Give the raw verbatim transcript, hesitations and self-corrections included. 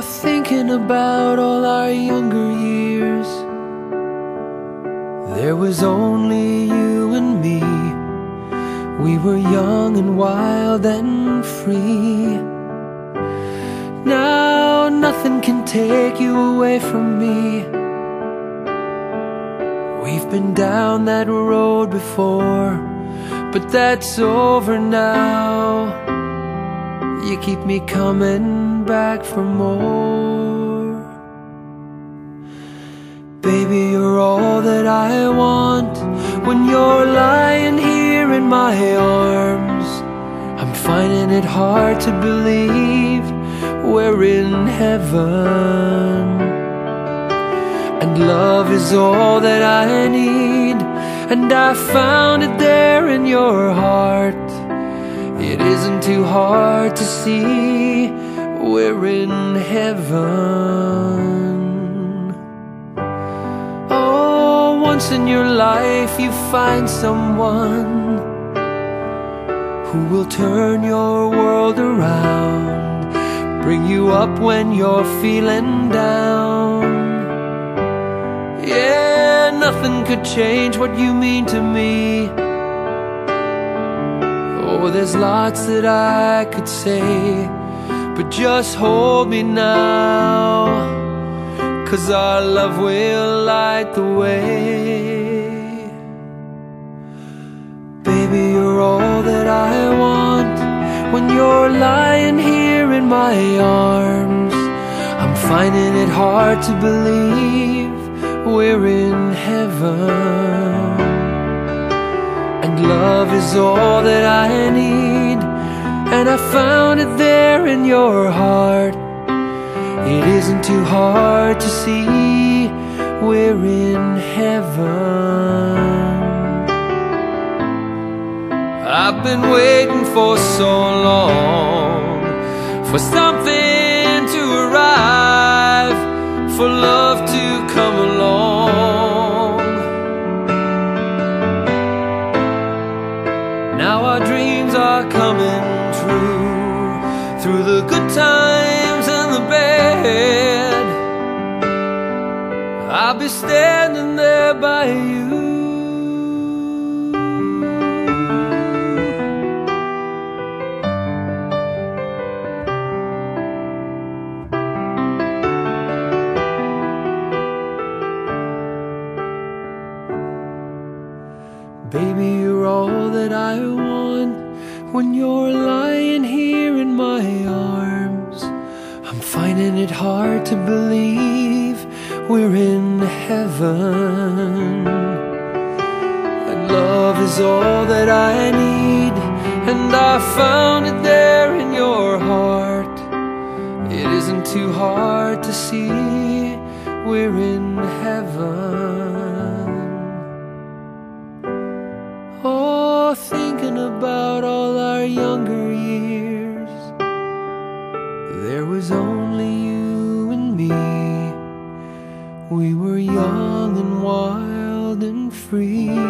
thinking about all our younger years. There was only you and me. We were young and wild and free. Now nothing can take you away from me. We've been down that road before, but that's over now. You keep me coming back for more. Baby, you're all that I want. When you're lying here in my arms, I'm finding it hard to believe we're in heaven. And love is all that I need, and I found it there in your heart. It isn't too hard to see we're in heaven. Oh, once in your life you find someone who will turn your world around, bring you up when you're feeling down. Yeah, nothing could change what you mean to me. Oh, there's lots that I could say, but just hold me now, 'cause our love will light the way. Baby, you're all that I want. When you're lying here in my arms, I'm finding it hard to believe we're in heaven. And love is all that I need, and I found it there in your heart. It isn't too hard to see we're in heaven. I've been waiting for so long for something to arrive, for love to come along. Now our dreams are coming true, through the good times and the bad. I'll be standing there by you. Baby, you're all that I want. When you're lying here in my arms, I'm finding it hard to believe we're in heaven. And love is all that I need, and I found it there in your heart. It isn't too hard to see we're in heaven. Oh, thinking about all our younger years. There was only you and me. We were young and wild and free.